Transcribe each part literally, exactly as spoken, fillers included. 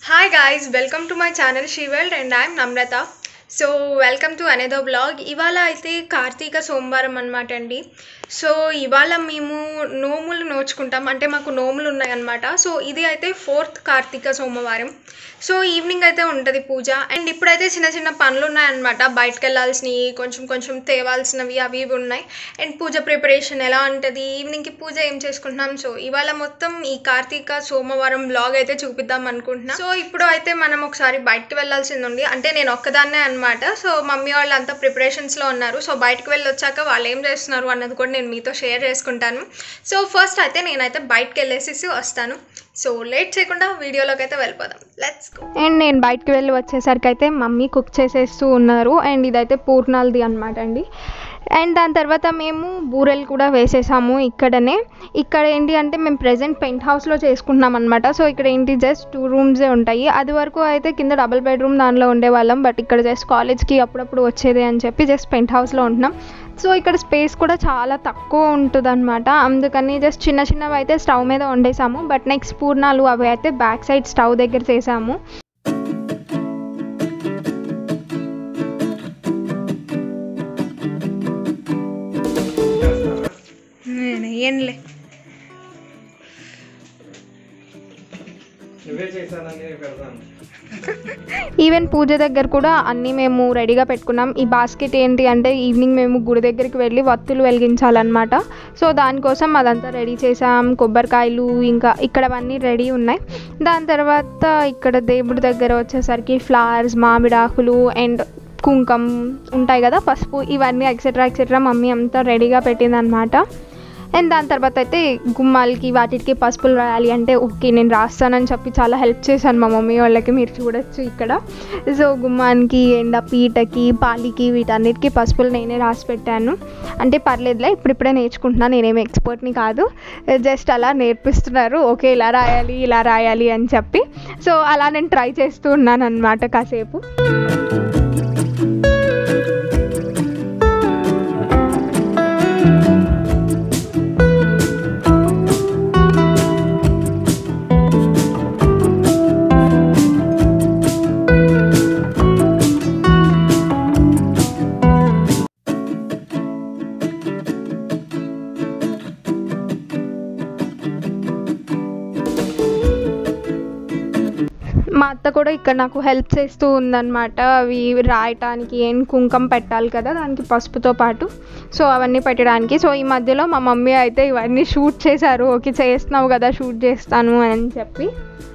Hi guys, welcome to my channel She World and I am Namratha. So welcome to another blog. ఇవాళ అయితే కార్తీక సోమవారం అనమాట అండి. So ఇవాళ మేము నోములు నోచుకుంటాం, అంటే మాకు నోములు ఉన్నాయన్నమాట. సో ఇది అయితే ఫోర్త్ కార్తీక సోమవారం. సో ఈవినింగ్ అయితే ఉంటుంది పూజ. అండ్ ఇప్పుడైతే చిన్న చిన్న పనులు ఉన్నాయన్నమాట, బయటకు వెళ్ళాల్సినవి, కొంచెం కొంచెం తేవాల్సినవి అవి ఇవి ఉన్నాయి. అండ్ పూజ ప్రిపరేషన్ ఎలా ఉంటుంది, ఈవినింగ్కి పూజ ఏం చేసుకుంటున్నాం. సో ఇవాళ మొత్తం ఈ కార్తీక సోమవారం బ్లాగ్ అయితే చూపిద్దాం అనుకుంటున్నాం. సో ఇప్పుడు అయితే మనం ఒకసారి బయటకు వెళ్ళాల్సింది ఉంది, అంటే నేను ఒక్కదాన్నే అనమాట. సో మమ్మీ వాళ్ళు అంతా ప్రిపరేషన్స్లో ఉన్నారు. సో బయటకు వెళ్ళి వచ్చాక వాళ్ళు ఏం చేస్తున్నారు అన్నది కూడా నేను మీతో షేర్ చేసుకుంటాను. సో ఫస్ట్ అయితే నేనైతే బయటకు వెళ్ళేసి వస్తాను. సో లేట్ చేయకుండా వీడియోలోకి అయితే వెళ్ళిపోదాం, లెట్స్ గో. అండ్ నేను బయటకు వెళ్ళి వచ్చేసరికి అయితే మమ్మీ కుక్ చేసేస్తూ ఉన్నారు. అండ్ ఇదైతే పూర్ణాలది అనమాట అండి. అండ్ దాని తర్వాత మేము బూరెలు కూడా వేసేసాము ఇక్కడనే. ఇక్కడ ఏంటి అంటే మేము ప్రజెంట్ పెంట్ హౌస్లో చేసుకుంటున్నాం అనమాట. సో ఇక్కడ ఏంటి జస్ట్ టూ రూమ్సే ఉంటాయి. అది వరకు అయితే కింద డబుల్ బెడ్రూమ్ దానిలో ఉండేవాళ్ళం, బట్ ఇక్కడ జస్ట్ కాలేజ్కి అప్పుడప్పుడు వచ్చేది అని చెప్పి జస్ట్ పెంట్ హౌస్లో ఉంటున్నాం. సో ఇక్కడ స్పేస్ కూడా చాలా తక్కువ ఉంటుంది అనమాట, అందుకని జస్ట్ చిన్న చిన్నవి అయితే స్టవ్ మీద వండేసాము. బట్ నెక్స్ట్ పూర్ణాలు అవి అయితే బ్యాక్ సైడ్ స్టవ్ దగ్గర చేసాము. ఏంలే ఈవెన్ పూజ దగ్గర కూడా అన్నీ మేము రెడీగా పెట్టుకున్నాం. ఈ బాస్కెట్ ఏంటి అంటే ఈవినింగ్ మేము గుడి దగ్గరికి వెళ్ళి వత్తులు వెలిగించాలన్నమాట. సో దానికోసం అదంతా రెడీ చేసాం. కొబ్బరికాయలు ఇంకా ఇక్కడ అవన్నీ రెడీ ఉన్నాయి. దాని తర్వాత ఇక్కడ దేవుడి దగ్గర వచ్చేసరికి ఫ్లవర్స్, మామిడాకులు అండ్ కుంకం ఉంటాయి కదా, పసుపు, ఇవన్నీ ఎక్సెట్రా ఎక్సెట్రా మమ్మీ అంతా రెడీగా పెట్టిందనమాట. అండ్ దాని తర్వాత అయితే గుమ్మాలకి వాటికి పసుపులు రాయాలి అంటే ఓకే నేను రాస్తానని చెప్పి చాలా హెల్ప్ చేశాను మా మమ్మీ వాళ్ళకి, మీరు చూడొచ్చు ఇక్కడ. సో గుమ్మానికి అండ్ ఆ పీటకి, పాలికి, వీటన్నిటికీ పసుపులు నేనే రాసి పెట్టాను. అంటే పర్లేదులే, ఇప్పుడిప్పుడే నేర్చుకుంటున్నాను, నేనేమి ఎక్స్పర్ట్ని కాదు, జస్ట్ అలా నేర్పిస్తున్నారు, ఓకే ఇలా రాయాలి ఇలా రాయాలి అని చెప్పి. సో అలా నేను ట్రై చేస్తూ ఉన్నాను అనమాట కాసేపు. మా అత్త కూడా ఇక్కడ నాకు హెల్ప్ చేస్తూ ఉందన్నమాట, అవి రాయటానికి. ఏం కుంకం పెట్టాలి కదా దానికి పసుపుతో పాటు, సో అవన్నీ పెట్టడానికి. సో ఈ మధ్యలో మా మమ్మీ అయితే ఇవన్నీ షూట్ చేశారు, ఓకే చేస్తున్నావు కదా షూట్ చేస్తాను అని చెప్పి.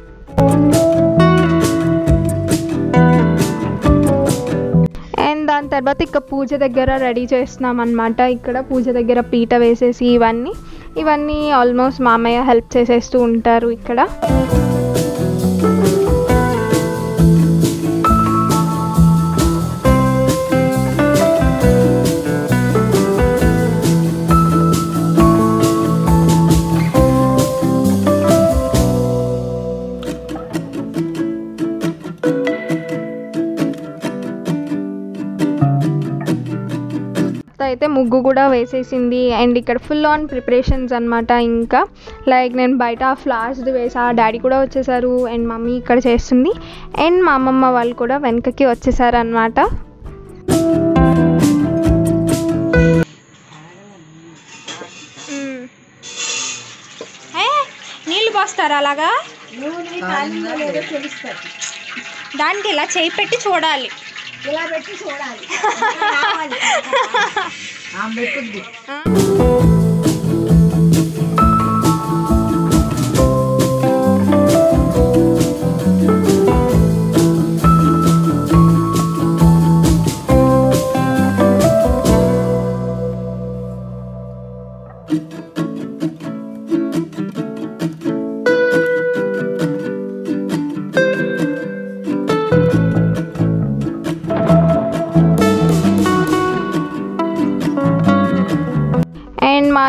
అండ్ దాని తర్వాత ఇక పూజ దగ్గర రెడీ చేస్తున్నాం అనమాట. ఇక్కడ పూజ దగ్గర పీట వేసేసి ఇవన్నీ ఇవన్నీ ఆల్మోస్ట్ మామయ్య హెల్ప్ చేసేస్తూ ఉంటారు ఇక్కడ. అయితే ముగ్గు కూడా వేసేసింది. అండ్ ఇక్కడ ఫుల్ ఆన్ ప్రిపరేషన్స్ అనమాట. ఇంకా లైక్ నేను బయట ఫ్లవర్స్ది వేసా, డాడీ కూడా వచ్చేసారు అండ్ మమ్మీ ఇక్కడ చేస్తుంది. అండ్ మా అమ్మమ్మ వాళ్ళు కూడా వెనకకి వచ్చేసారు అనమాట. నీళ్ళు పోస్తారు అలాగా, దానికి ఇలా చేయి పెట్టి చూడాలి, ఇలా పెట్టి చూడాలి.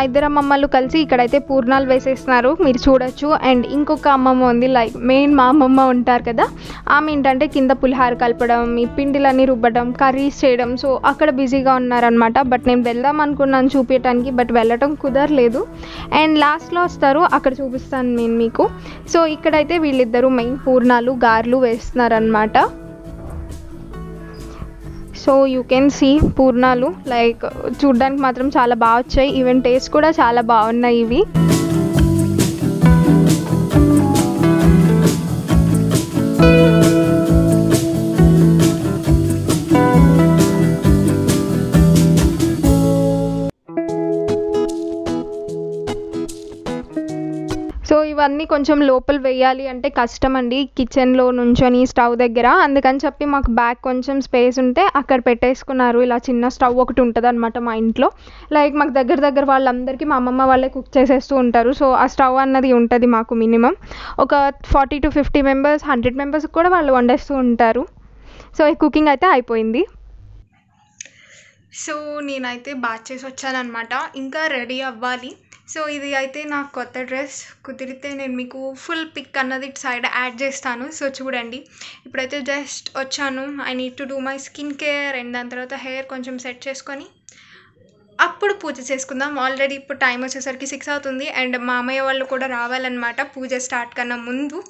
ఇద్దరు అమ్మమ్మలు కలిసి ఇక్కడైతే పూర్ణాలు వేసేస్తున్నారు, మీరు చూడొచ్చు. అండ్ ఇంకొక అమ్మమ్మ ఉంది, లైక్ మెయిన్ మా అమ్మమ్మ ఉంటారు కదా, ఆమె ఏంటంటే కింద పులిహార కలపడం, ఈ పిండిలన్నీ రుబ్బడం, కర్రీస్ చేయడం. సో అక్కడ బిజీగా ఉన్నారనమాట. బట్ నేను వెళ్దాం అనుకున్నాను చూపించడానికి, బట్ వెళ్ళటం కుదరలేదు. అండ్ లాస్ట్లో వస్తారు, అక్కడ చూపిస్తాను నేను మీకు. సో ఇక్కడైతే వీళ్ళిద్దరూ మెయిన్ పూర్ణాలు గారెలు వేస్తున్నారనమాట. సో యూ కెన్ సీ పూర్ణాలు లైక్ చూడ్డానికి మాత్రం చాలా బాగా వచ్చాయి, ఈవెన్ టేస్ట్ కూడా చాలా బాగున్నాయి ఇవి. సో ఇవన్నీ కొంచెం లోపల వేయాలి అంటే కష్టం అండి, కిచెన్లో నుంచొని స్టవ్ దగ్గర. అందుకని చెప్పి మాకు బ్యాక్ కొంచెం స్పేస్ ఉంటే అక్కడ పెట్టేసుకున్నారు. ఇలా చిన్న స్టవ్ ఒకటి ఉంటుంది అనమాట మా ఇంట్లో. లైక్ మాకు దగ్గర దగ్గర వాళ్ళందరికీ మా అమ్మమ్మ వాళ్ళే కుక్ చేసేస్తూ ఉంటారు. సో ఆ స్టవ్ అన్నది ఉంటుంది మాకు మినిమం ఒక forty to fifty members hundred మెంబర్స్కి కూడా వాళ్ళు వండేస్తూ ఉంటారు. సో ఈ కుకింగ్ అయితే అయిపోయింది. సో నేనైతే బాత్ చేసి వచ్చానమాట, ఇంకా రెడీ అవ్వాలి. సో ఇది అయితే నా కొత్త డ్రెస్, కుదిరితే నేను మీకు ఫుల్ పిక్ అన్నది ఇటు సైడ్ యాడ్ చేస్తాను. సో చూడండి, ఇప్పుడైతే జస్ట్ వచ్చాను. I need to do my skin care and దాని తర్వాత హెయిర్ కొంచెం సెట్ చేసుకొని అప్పుడు పూజ చేసుకుందాం. ఆల్రెడీ ఇప్పుడు టైం వచ్చేసరికి సిక్స్ అవుతుంది అండ్ మా అమ్మయ్య వాళ్ళు కూడా రావాలన్నమాట పూజ స్టార్ట్ కన్నా ముందు.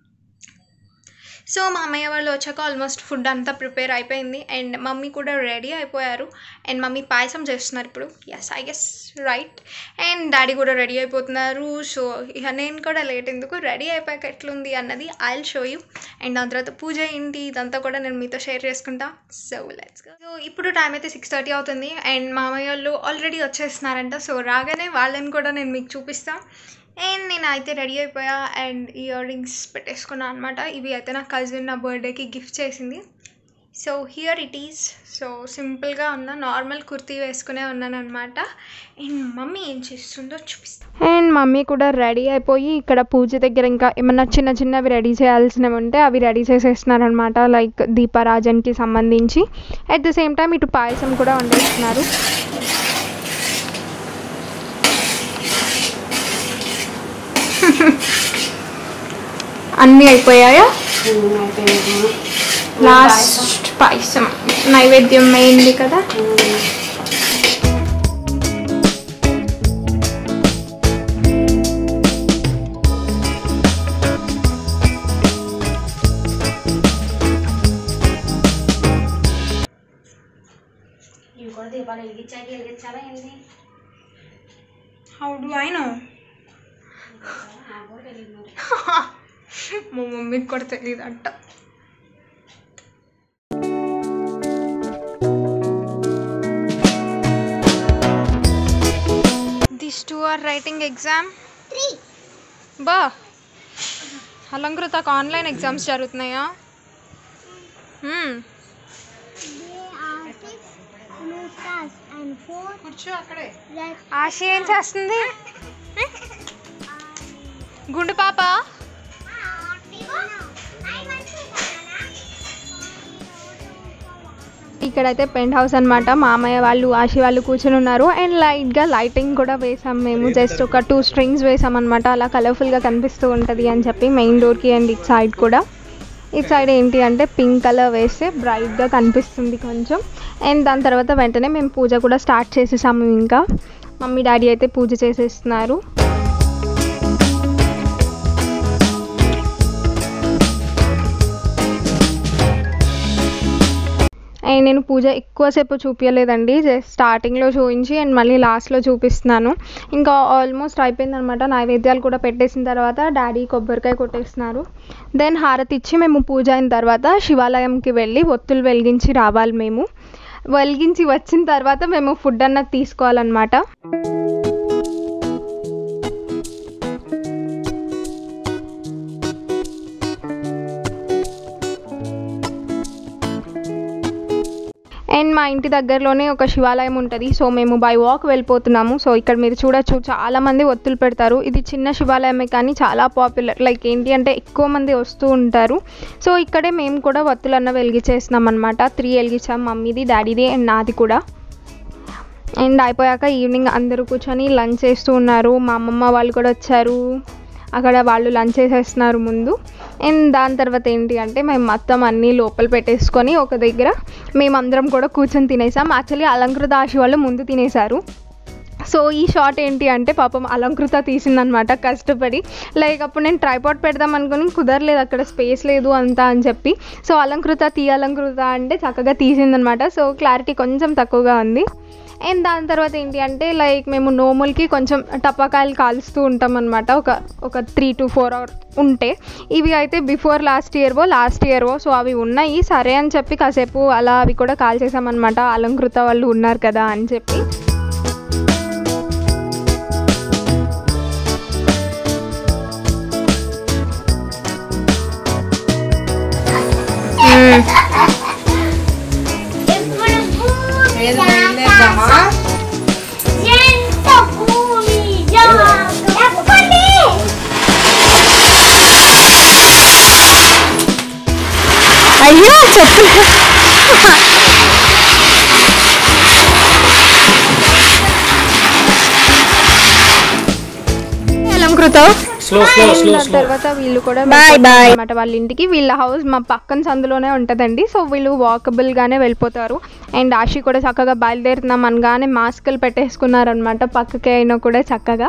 సో మా అమ్మయ్య వాళ్ళు వచ్చాక ఆల్మోస్ట్ ఫుడ్ అంతా ప్రిపేర్ అయిపోయింది అండ్ మమ్మీ కూడా రెడీ అయిపోయారు. అండ్ మమ్మీ పాయసం చేస్తున్నారు ఇప్పుడు, yes I guess right. And daddy కూడా రెడీ అయిపోతున్నారు. సో ఇక నేను కూడా లేట్ ఎందుకు, రెడీ అయిపోయాక ఎట్లుంది అన్నది I will show you. And దాని తర్వాత పూజ ఏంటి ఇదంతా కూడా నేను మీతో షేర్ చేసుకుంటా. So let's go. సో ఇప్పుడు టైం అయితే సిక్స్ థర్టీ అవుతుంది అండ్ మా అమ్మయ్య వాళ్ళు ఆల్రెడీ వచ్చేస్తున్నారంట. సో రాగానే వాళ్ళని కూడా నేను మీకు చూపిస్తాను. అండ్ నేను అయితే రెడీ అయిపోయా అండ్ ఇయర్ రింగ్స్ పెట్టేసుకున్నాను అనమాట. ఇవి అయితే నా కజిన్ నా బర్త్డేకి గిఫ్ట్ చేసింది. So here it is. So సింపుల్గా ఉన్న నార్మల్ కుర్తీ వేసుకునే ఉన్నాను అనమాట. అండ్ మమ్మీ ఏం చేస్తుందో చూపిస్తాను. అండ్ మమ్మీ కూడా రెడీ అయిపోయి ఇక్కడ పూజ దగ్గర ఇంకా ఏమన్నా చిన్న చిన్నవి రెడీ చేయాల్సినవి ఉంటే అవి రెడీ చేసేస్తున్నారనమాట, లైక్ దీపారాజన్కి సంబంధించి. అట్ ద సేమ్ టైం ఇటు పాయసం కూడా వండేస్తున్నారు. అన్నీ అయిపోయాయా? లాస్ట్ పాయసం నైవేద్యం అయింది కదా. How do I know? మా మమ్మీకి కూడా తెలియదు అంట. This two are writing exam. బా అలంకృతకు ఆన్లైన్ ఎగ్జామ్స్ జరుగుతున్నాయా? ఆశి ఏం చేస్తుంది? గుండు పాప ఇక్కడైతే పెంట్ హౌస్ అనమాట. మామయ్య వాళ్ళు ఆశి వాళ్ళు కూర్చొని ఉన్నారు అండ్ లైట్గా లైటింగ్ కూడా వేసాం మేము. జస్ట్ ఒక టూ స్ట్రింగ్స్ వేసాం అనమాట, అలా కలర్ఫుల్గా కనిపిస్తూ ఉంటుంది అని చెప్పి మెయిన్ డోర్కి. అండ్ ఇటు సైడ్ కూడా, ఇటు సైడ్ ఏంటి అంటే పింక్ కలర్ వేస్తే బ్రైట్గా కనిపిస్తుంది కొంచెం. అండ్ దాని తర్వాత వెంటనే మేము పూజ కూడా స్టార్ట్ చేసేసాము. ఇంకా మమ్మీ డాడీ అయితే పూజ చేసేస్తున్నారు. అండ్ నేను పూజ ఎక్కువసేపు చూపించలేదండి, జస్ట్ స్టార్టింగ్లో చూపించి అండ్ మళ్ళీ లాస్ట్లో చూపిస్తున్నాను. ఇంకా ఆల్మోస్ట్ అయిపోయింది అనమాట. నైవేద్యాలు కూడా పెట్టేసిన తర్వాత డాడీ కొబ్బరికాయ కొట్టేస్తున్నారు. దెన్ హారతి ఇచ్చి మేము పూజ అయిన తర్వాత శివాలయంకి వెళ్ళి ఒత్తులు వెలిగించి రావాలి. మేము వెలిగించి వచ్చిన తర్వాత మేము ఫుడ్ అన్నది తీసుకోవాలన్నమాట. అండ్ మా ఇంటి దగ్గరలోనే ఒక శివాలయం ఉంటుంది. సో మేము బై వాక్ వెళ్ళిపోతున్నాము. సో ఇక్కడ మీరు చూడొచ్చు చాలామంది ఒత్తులు పెడతారు. ఇది చిన్న శివాలయమే కానీ చాలా పాపులర్, లైక్ ఏంటి అంటే ఎక్కువ మంది వస్తూ ఉంటారు. సో ఇక్కడే మేము కూడా ఒత్తులు అన్న వెలిగించేస్తున్నాం అనమాట. త్రీ వెలిగించాం, మమ్మీది డాడీది అండ్ నాది కూడా. అండ్ అయిపోయాక ఈవినింగ్ అందరూ కూర్చొని లంచ్ చేస్తూ ఉన్నారు. మా అమ్మమ్మ వాళ్ళు కూడా వచ్చారు, అక్కడ వాళ్ళు లంచ్ చేసేస్తున్నారు ముందు. అండ్ దాని తర్వాత ఏంటి అంటే మేము మొత్తం అన్నీ లోపల పెట్టేసుకొని ఒక దగ్గర మేమందరం కూడా కూర్చొని తినేసాం. యాక్చువల్లీ అలంకృత ఆశి వాళ్ళు ముందు తినేశారు. సో ఈ షాట్ ఏంటి అంటే పాపం అలంకృత తీసిందనమాట కష్టపడి. లైక్ అప్పుడు నేను ట్రైపాడ్ పెడదాం అనుకుని కుదరలేదు, అక్కడ స్పేస్ లేదు అంతా అని చెప్పి. సో అలంకృత తీ అలంకృత అంటే చక్కగా తీసిందనమాట. సో క్లారిటీ కొంచెం తక్కువగా ఉంది. అండ్ దాని తర్వాత ఏంటి అంటే లైక్ మేము నోములకి కొంచెం టపాకాయలు కాలుస్తూ ఉంటాం అనమాట, ఒక ఒక త్రీ టు ఫోర్ అవర్ ఉంటే. ఇవి అయితే బిఫోర్ లాస్ట్ ఇయర్వో లాస్ట్ ఇయర్వో సో అవి ఉన్నాయి. సరే అని చెప్పి కాసేపు అలా అవి కూడా కాల్ చేసామన్నమాట, అలంకృత వాళ్ళు ఉన్నారు కదా అని చెప్పి. అయ్యో చెప్పు అలంకృత. తర్వాత వీళ్ళు కూడా అనమాట వాళ్ళ ఇంటికి. వీళ్ళ హౌస్ మా పక్కన సందులోనే ఉంటుందండి. సో వీళ్ళు వాకబుల్ గానే వెళ్ళిపోతారు. అండ్ ఆశి కూడా చక్కగా బయలుదేరుతున్నాం అనగానే మాస్కులు పెట్టేసుకున్నారనమాట, పక్కకి అయినా కూడా చక్కగా.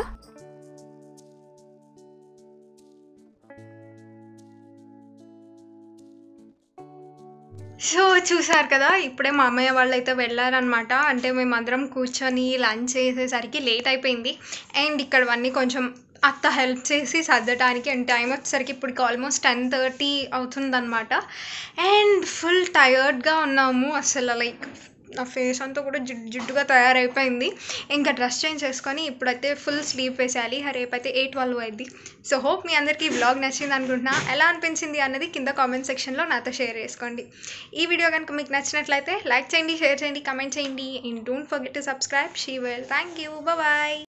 సో చూసారు కదా, ఇప్పుడే మా అమ్మయ్య వాళ్ళు అయితే వెళ్ళారనమాట. అంటే మేమందరం కూర్చొని లంచ్ చేసేసరికి లేట్ అయిపోయింది. అండ్ ఇక్కడవన్నీ కొంచెం అత్త హెల్ప్ చేసి సర్దటానికి. అండ్ టైం వచ్చేసరికి ఇప్పటికి ఆల్మోస్ట్ టెన్ థర్టీ అవుతుందన్నమాట. అండ్ ఫుల్ టయర్డ్గా ఉన్నాము అసలు. లైక్ నా ఫేస్ అంతా కూడా జిడ్డు జిడ్డుగా తయారైపోయింది. ఇంకా డ్రెస్ చేంజ్ చేసుకొని ఇప్పుడైతే ఫుల్ స్లీప్ వేసేయాలి. రేపైతే ఎయిట్ ట్వెల్వ్ అయింది. సో హోప్ మీ అందరికీ వ్లాగ్ నచ్చింది అనుకుంటున్నా. ఎలా అనిపించింది అన్నది కింద కామెంట్ సెక్షన్లో నాతో షేర్ చేసుకోండి. ఈ వీడియో కనుక మీకు నచ్చినట్లయితే లైక్ చేయండి, షేర్ చేయండి, కమెంట్ చేయండి. And don't forget to subscribe. She well. Thank you. Bye.